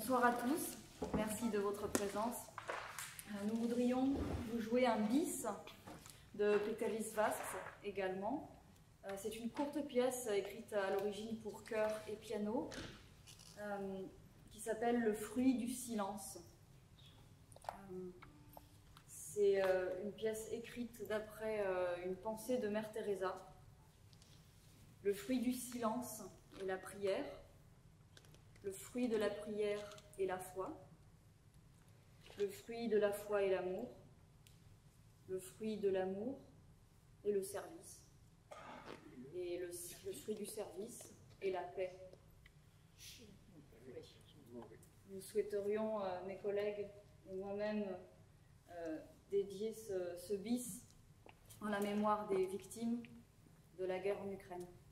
Bonsoir à tous, merci de votre présence. Nous voudrions vous jouer un bis de Péteris Vasks également. C'est une courte pièce écrite à l'origine pour chœur et piano qui s'appelle Le fruit du silence. C'est une pièce écrite d'après une pensée de Mère Teresa. Le fruit du silence est la prière. Le fruit de la prière est la foi. Le fruit de la foi est l'amour. Le fruit de l'amour est le service. Et le fruit du service est la paix. Nous souhaiterions, mes collègues et moi-même, dédier ce bis en la mémoire des victimes de la guerre en Ukraine.